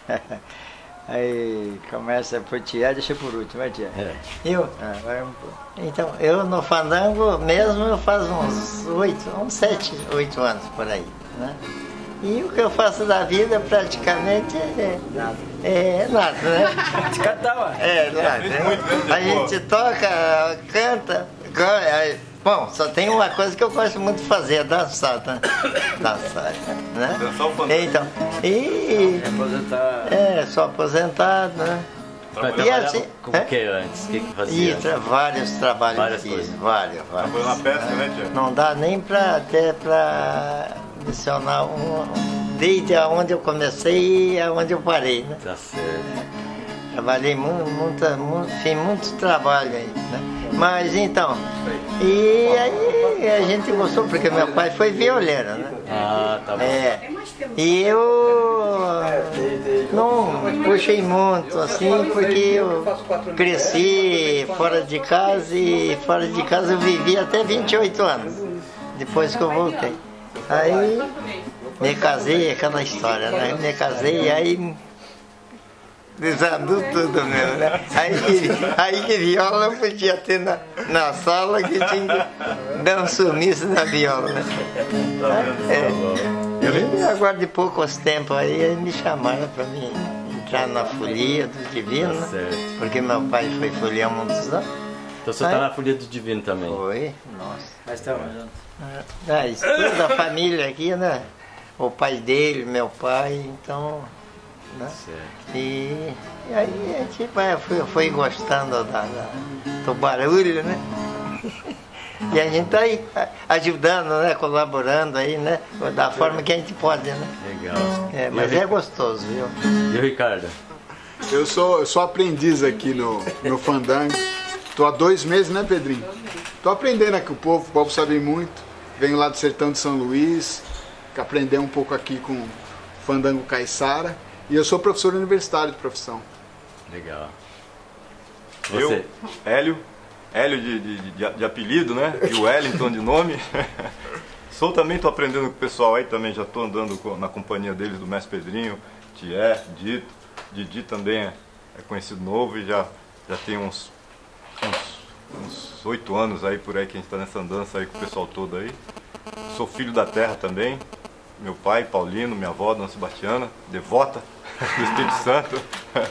Aí começa por Tié, deixa por último, vai Tié. É. Eu? Ah, vai um pouco. Então, eu no fandango mesmo faz uns oito, uns sete, oito anos por aí, né? E o que eu faço da vida praticamente é Nada. é nada, né? Cantar, ué. É nada. Né? A gente toca, canta, go- aí, bom, só tem uma coisa que eu gosto muito de fazer, é dançar, né? Dançar, né? Dançar o fandango. Então, e Aposentar. é, sou aposentado, né? Mas E trabalhava assim, com é? o que antes? O que que E fazia? tra- vários trabalhos Várias fiz, coisas. vários, vários. Trabalhou na pesca, né, tia? Não dá nem para até para adicionar um, desde onde eu comecei e aonde eu parei, né? Tá certo. Trabalhei muito, muita, muito, fiz muito trabalho aí, né? Mas então, e aí a gente gostou, porque meu pai foi violeiro, né? Ah, tá bom. É, e eu não puxei muito assim, porque eu cresci fora de casa e fora de casa eu vivi até vinte e oito anos, depois que eu voltei. Aí me casei, aquela história, né? Me casei e aí desandou tudo mesmo, né? Aí que, aí que viola não podia ter na, na sala, que tinha que dar um sumiço na viola, né? É. E agora de poucos tempos aí eles me chamaram para mim entrar na folia do Divino, Tá né? certo. Porque meu pai foi foliar muitos anos. Então você tá na Folia do Divino também. Foi, nossa. Mas estamos juntos. Ah, isso toda a família aqui, né? O pai dele, meu pai, então, né? Certo. E, e aí a gente vai, foi, foi gostando da, da- do barulho, né? E a gente tá aí ajudando, né? Colaborando aí, né? Da forma que a gente pode, né? Legal. É, E mas o é Ri- gostoso, viu? E o Ricardo? Eu sou, eu sou aprendiz aqui no, no fandango. Tô há dois meses, né, Pedrinho? Tô aprendendo aqui com o povo, o povo sabe muito. Venho lá do sertão de São Luís, aprender um pouco aqui com o fandango caiçara. E eu sou professor universitário de profissão. Legal. Eu, Você? Hélio, Hélio de, de, de, de apelido, né? E o Wellington de nome. Sou também, tô aprendendo com o pessoal aí também, já tô andando com- na companhia deles, do Mestre Pedrinho, Tié, Dito. Didi também é, é conhecido novo e já, já tem uns uns uns oito anos aí por aí que a gente tá nessa andança aí com o pessoal todo aí. Sou filho da terra também. Meu pai, Paulino, minha avó, Dona Sebastiana, devota do Espírito Santo.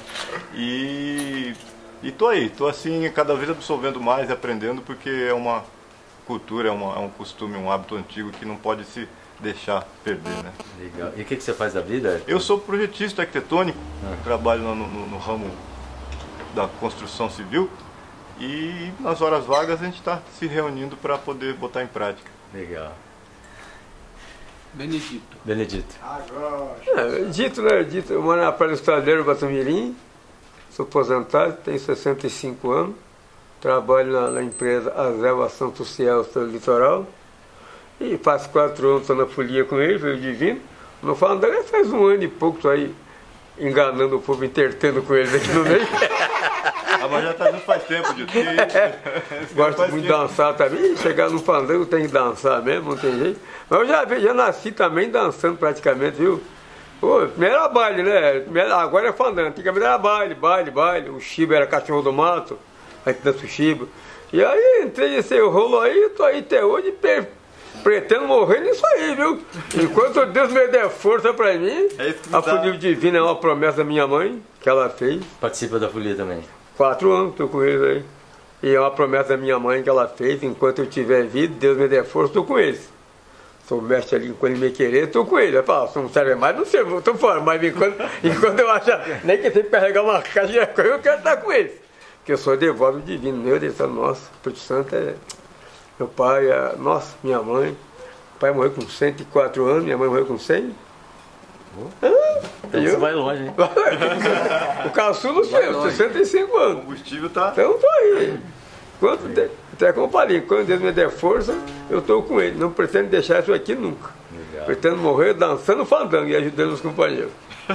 E, e tô aí, tô assim, cada vez absorvendo mais e aprendendo, porque é uma cultura, é, uma, é um costume, um hábito antigo que não pode se deixar perder, né? Legal. E o que que você faz da vida? Eu sou projetista arquitetônico, trabalho no, no- no ramo da construção civil e nas horas vagas a gente está se reunindo para poder botar em prática. Legal. Benedito. Benedito. É, dito, né? Dito, eu moro na Praia do Estadeiro, Batamirim, sou aposentado, tenho sessenta e cinco anos, trabalho na, na empresa Azel Santo Ciel, do litoral, e faço quatro anos, estou na folia com ele, veio divino. Não falo, André, faz um ano e pouco, estou aí enganando o povo, intertendo com eles aqui no meio. Ah, mas já está junto faz tempo, Dito. que- Gosto faz muito de tempo. dançar também. Chegar no fandango tem que dançar mesmo, não tem jeito. Mas eu já, vi- já nasci também dançando praticamente, viu? Pô, primeiro era baile, né? Primeiro- agora é fandango. Antigamente era baile, baile, baile. O Chiba era cachorro do mato, aí dança o Chiba. E aí entrei nesse rolo aí, tô aí até hoje, per- pretendo morrer nisso aí, viu? Enquanto Deus me der força pra mim, É isso que a dá. folia divina é uma promessa da minha mãe, que ela fez. Participa da folia também. Quatro anos estou com eles aí. E é uma promessa da minha mãe que ela fez, enquanto eu tiver vida, Deus me der força, estou com eles. Sou mestre ali, quando ele me querer, estou com ele. Eu falo, se não serve mais, não serve, estou fora. Mas enquanto, enquanto eu achar, nem que tem que carregar uma caixa de coisa, eu quero estar com eles. Porque eu sou devoto divino, meu Deus, nossa, o Espírito Santo é... Meu pai, é, nossa, minha mãe. Meu pai morreu com cento e quatro anos, minha mãe morreu com cem. Ah, Então você vai longe, hein? O caçulo seu, sessenta e cinco anos. O combustível tá... Então tô aí. Quanto tempo? Até como eu falei, quando Deus me der força, eu estou com ele. Não pretendo deixar isso aqui nunca. Legal. Pretendo morrer dançando fandango e ajudando os companheiros.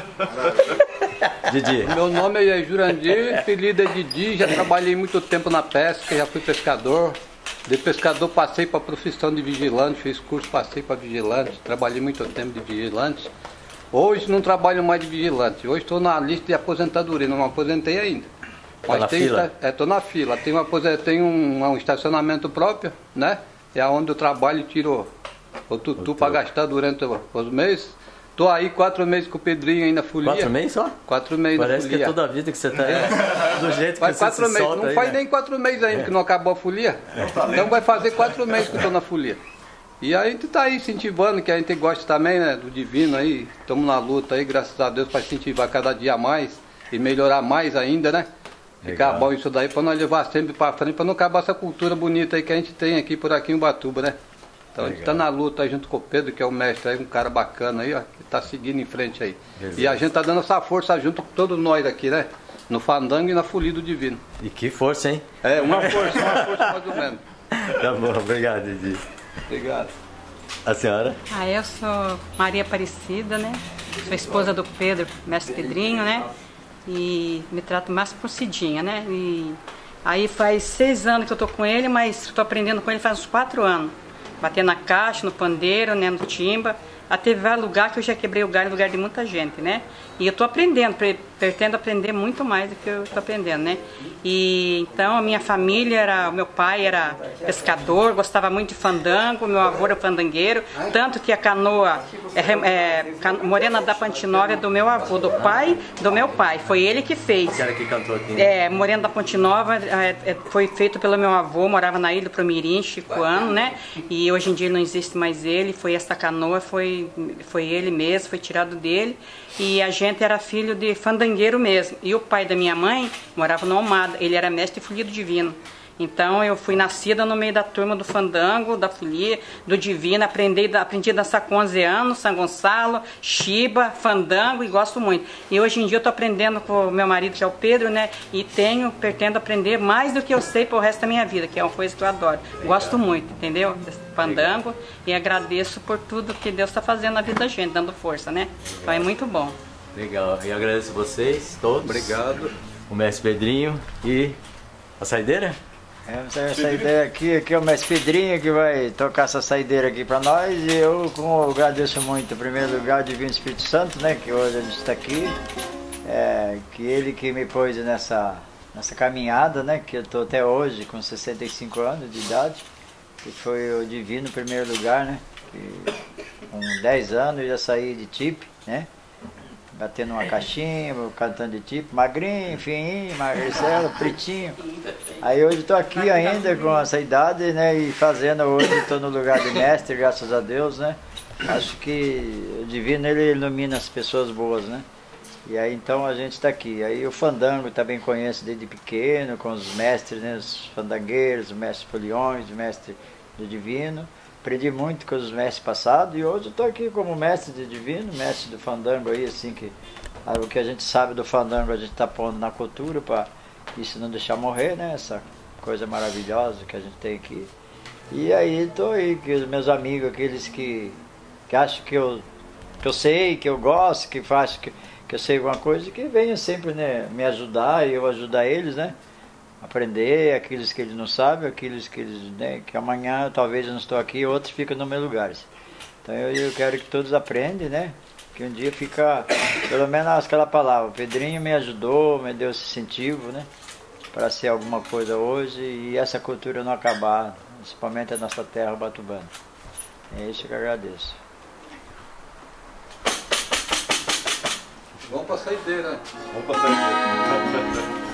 Didi. Meu nome é Jurandir, apelido é Didi, já trabalhei muito tempo na pesca, já fui pescador. De pescador passei para a profissão de vigilante, fiz curso, passei para vigilante, trabalhei muito tempo de vigilante. Hoje não trabalho mais de vigilante, hoje estou na lista de aposentadoria, não me aposentei ainda. Tá na fila? Estou na fila, tenho, uma, tenho um, um estacionamento próprio, né? É onde eu trabalho e tiro o tutu para gastar durante os meses. Estou aí quatro meses com o Pedrinho aí na folia. Quatro meses só? Quatro meses na folia. Parece que é toda a vida que você está do jeito que Faz você quatro se meses, solta não aí, faz né? nem quatro meses ainda que não acabou a folia. Então vai fazer quatro meses que eu estou na folia. E a gente está aí incentivando, que a gente gosta também, né, do divino aí. Estamos na luta aí, graças a Deus, para incentivar cada dia mais e melhorar mais ainda, né? Ficar Legal. bom isso daí para nós levar sempre para frente, para não acabar essa cultura bonita aí que a gente tem aqui por aqui em Ubatuba, né? Então a gente está na luta aí junto com o Pedro, que é o mestre aí, um cara bacana aí, ó, que está seguindo em frente aí. Exato. E a gente está dando essa força junto com todos nós aqui, né? No fandango e na folia do divino. E que força, hein? É, uma força, uma força mais ou menos. Tá bom, obrigado, Didi. Obrigado. A senhora? Ah, eu sou Maria Aparecida, né? Sou esposa do Pedro, mestre Pedrinho, né? E me trato mais por Cidinha, né? E aí faz seis anos que eu tô com ele, mas tô aprendendo com ele faz uns quatro anos. Bater na caixa, no pandeiro, né? No timba. Até vários lugares que eu já quebrei o galho no lugar de muita gente, né? E eu tô aprendendo, pretendo aprender muito mais do que eu tô aprendendo, né? E então a minha família era, o meu pai era pescador, gostava muito de fandango, meu avô era fandangueiro, tanto que a canoa é, é, Morena da Pontinova é do meu avô, do pai do meu pai, foi ele que fez. O cara que cantou aqui. É, Morena da Pontinova é, é, foi feito pelo meu avô, morava na Ilha do Promirim, Chicoano, né? E hoje em dia não existe mais ele, foi essa canoa, foi, foi ele mesmo, foi tirado dele. E a gente era filho de fandangueiro mesmo. E o pai da minha mãe morava no Almada, ele era mestre de folia do divino. Então eu fui nascida no meio da turma do fandango, da folia, do divino, aprendi, aprendi a dançar com onze anos, São Gonçalo, Chiba, fandango e gosto muito. E hoje em dia eu estou aprendendo com o meu marido, que é o Pedro, né? E tenho, pretendo aprender mais do que eu sei para o resto da minha vida, que é uma coisa que eu adoro. Gosto muito, entendeu? Desse fandango e agradeço por tudo que Deus está fazendo na vida da gente, dando força, né? Então é muito bom. Legal, e agradeço vocês todos. Obrigado. O mestre Pedrinho e a saideira? É, essa ideia aqui, aqui é o mestre Pedrinho que vai tocar essa saideira aqui para nós. E eu, como eu agradeço muito, em primeiro lugar, ao Divino Espírito Santo, né, que hoje a gente está aqui, é, que ele que me pôs nessa, nessa caminhada, né, que eu estou até hoje com sessenta e cinco anos de idade, que foi o Divino em primeiro lugar, né, que com dez anos eu já saí de tipe, né, batendo uma caixinha, cantando de tipo, magrinho, fininho, magricelo, pretinho. Aí hoje estou aqui ainda com essa idade, né, e fazendo hoje, estou no lugar de mestre, graças a Deus, né. Acho que o divino, ele ilumina as pessoas boas, né. E aí então a gente está aqui. Aí o fandango também conheço desde pequeno, com os mestres, né, os fandangueiros, os mestres foliões, o mestre do divino. Aprendi muito com os mestres passados e hoje eu estou aqui como mestre de divino, mestre do fandango aí, assim, que o que a gente sabe do fandango a gente está pondo na cultura para isso não deixar morrer, né, essa coisa maravilhosa que a gente tem aqui. E aí estou aí, que os meus amigos, aqueles que, que acham que eu, que eu sei, que eu gosto, que fazem que, que eu sei alguma coisa, que venham sempre, né, me ajudar e eu ajudar eles, né. Aprender aqueles que eles não sabem, aqueles que eles, né, que amanhã talvez eu não estou aqui, outros ficam no meu lugar. Então eu, eu quero que todos aprendam, né? Que um dia fica, pelo menos aquela palavra, o Pedrinho me ajudou, me deu esse incentivo, né? Para ser alguma coisa hoje e essa cultura não acabar, principalmente a nossa terra batubana. É isso que eu agradeço. Vamos pra saideira. Vamos pra saideira.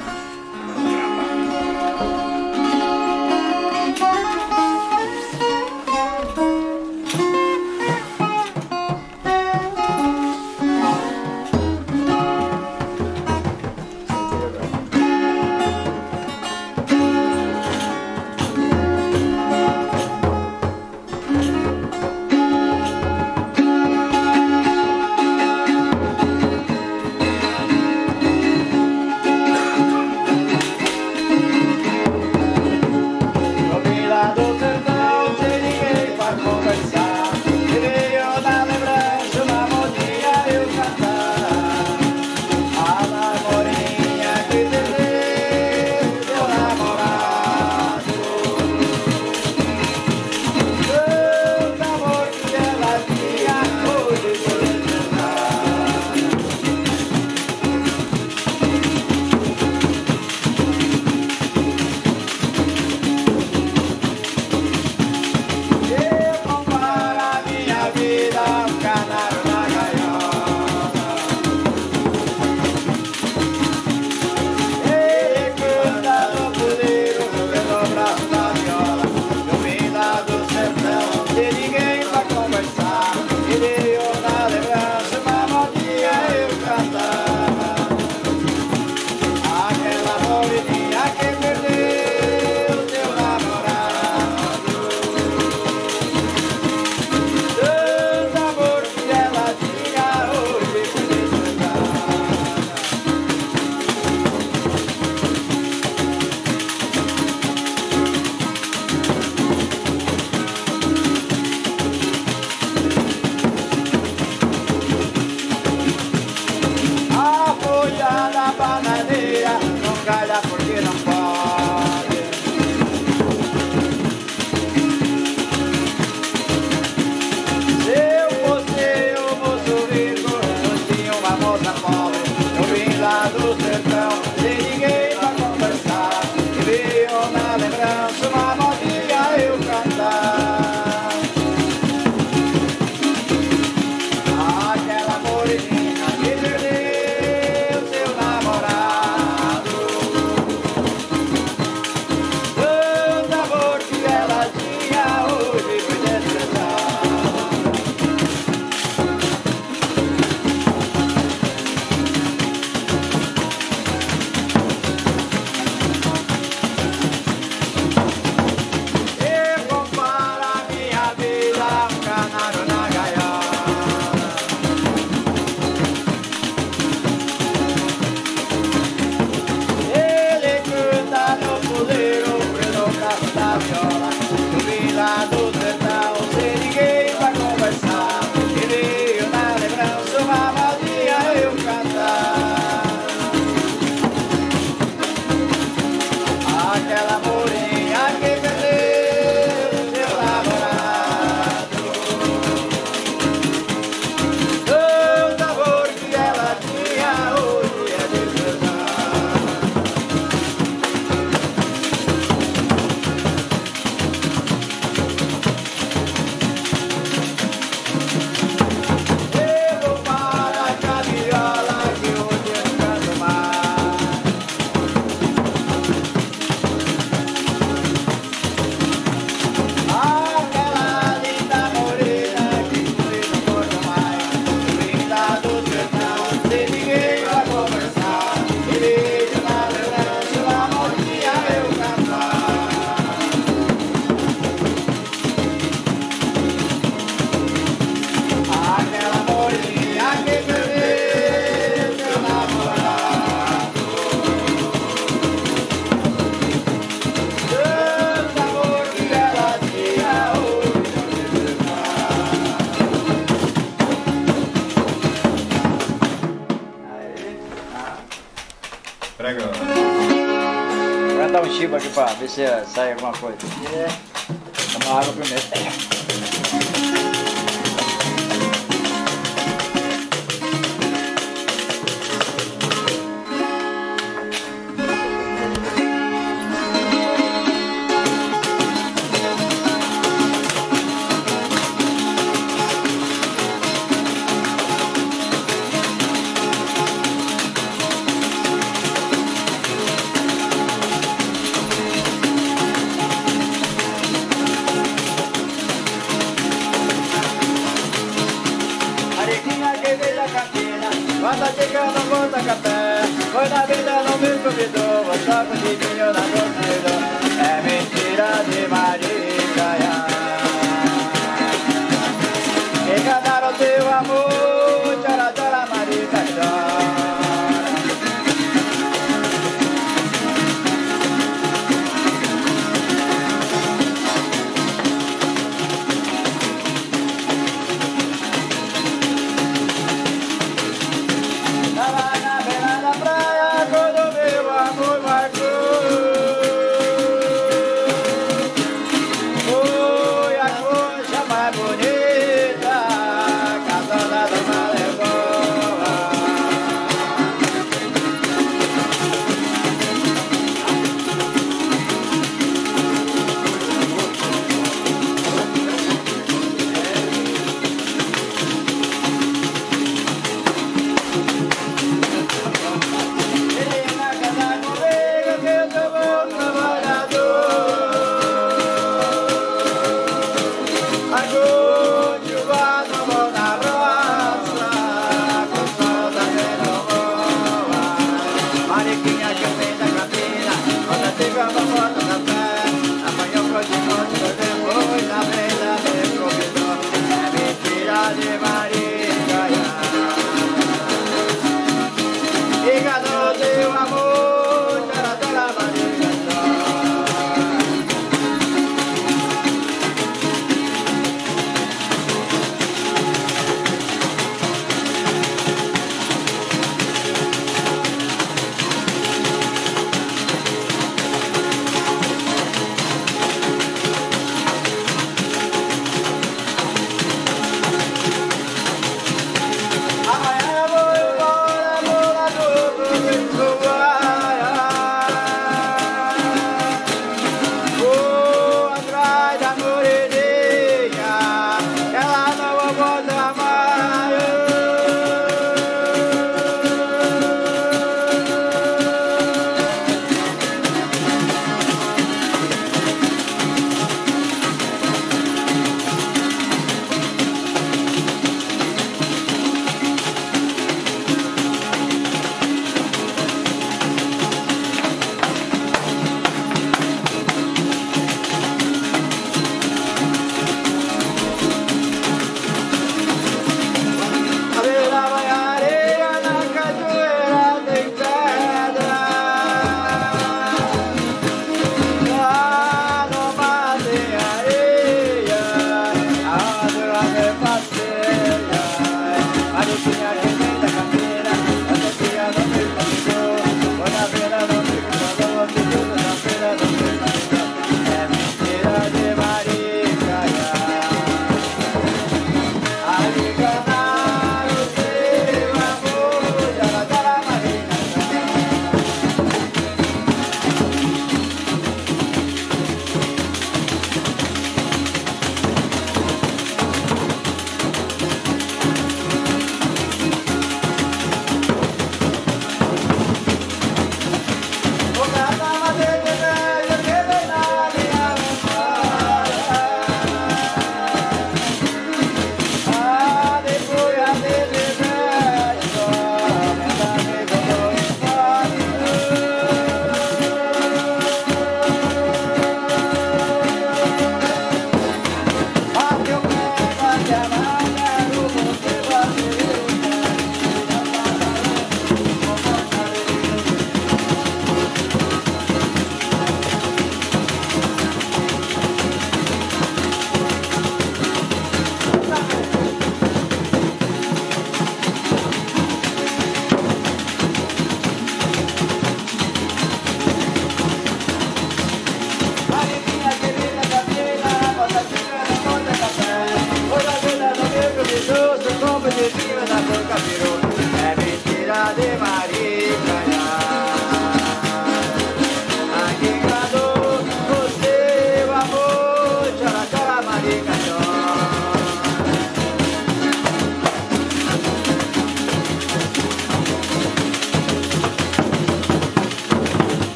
Vou dar um chiba aqui pra ver se sai alguma coisa. É. Toma água primeiro. quem veio da Campina, mas tá chegando Monta Café. Foi na vida, não me convidou, vou só com o Didinho na torcida. É mentira de Maricaia. Enganaram teu amor, chora, chora, Marica, chora.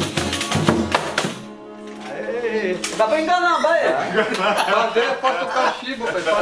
Dá pra enganar, vai. Mas ele pode tocar cachimbo, pessoal.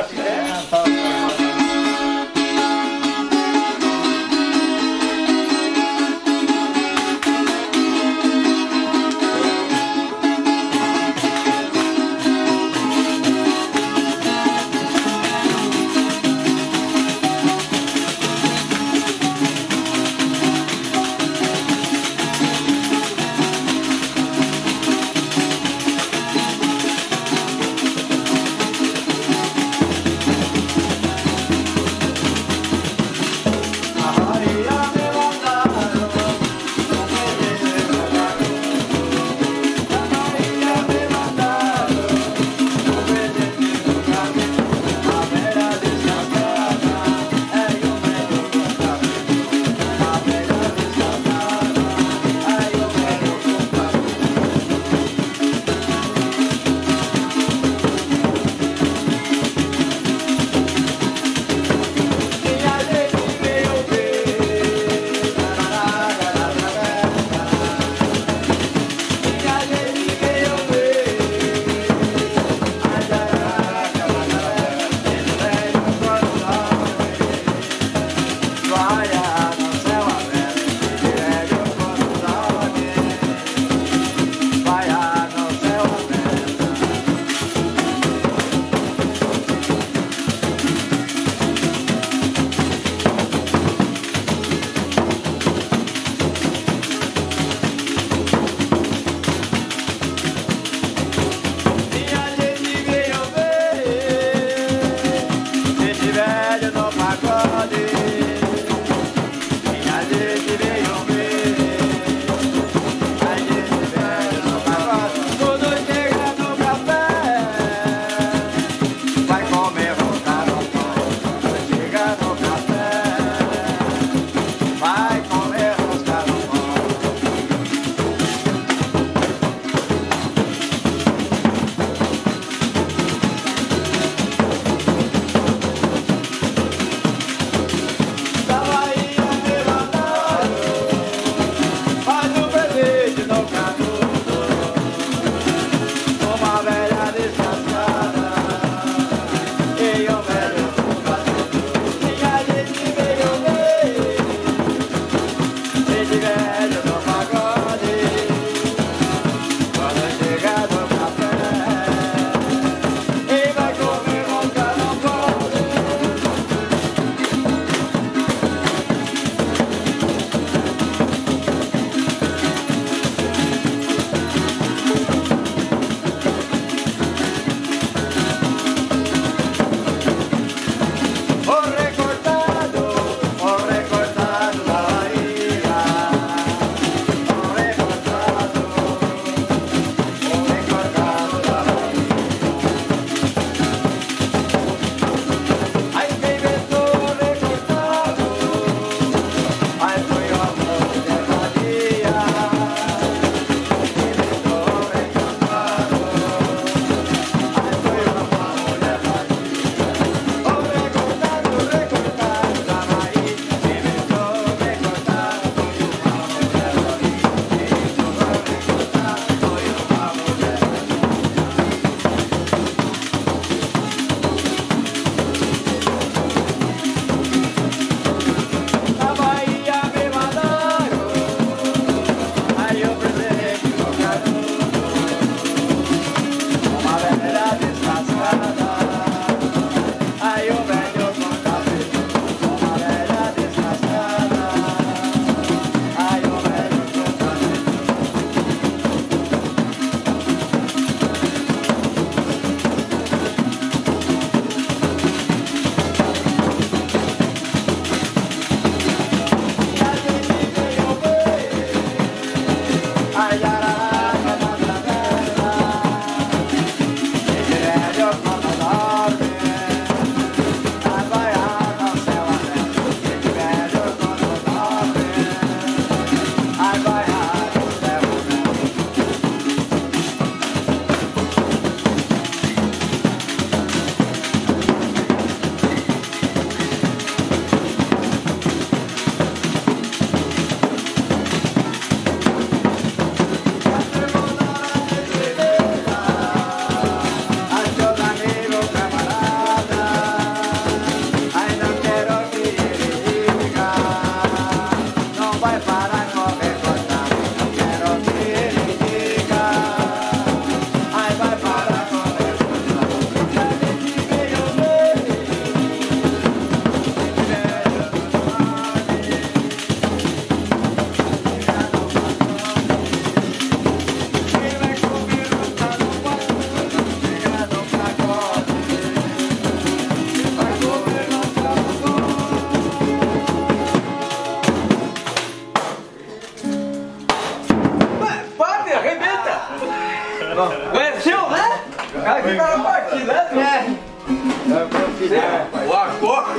O acordo.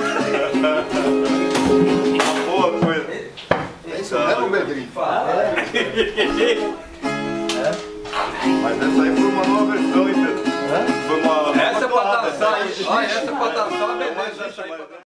Uma boa coisa. É isso mesmo, Pedrinho? Mas essa aí foi uma nova versão, hein, Pedro? Foi uma. Essa é pra dançar, olha, essa é pra dançar, beleza.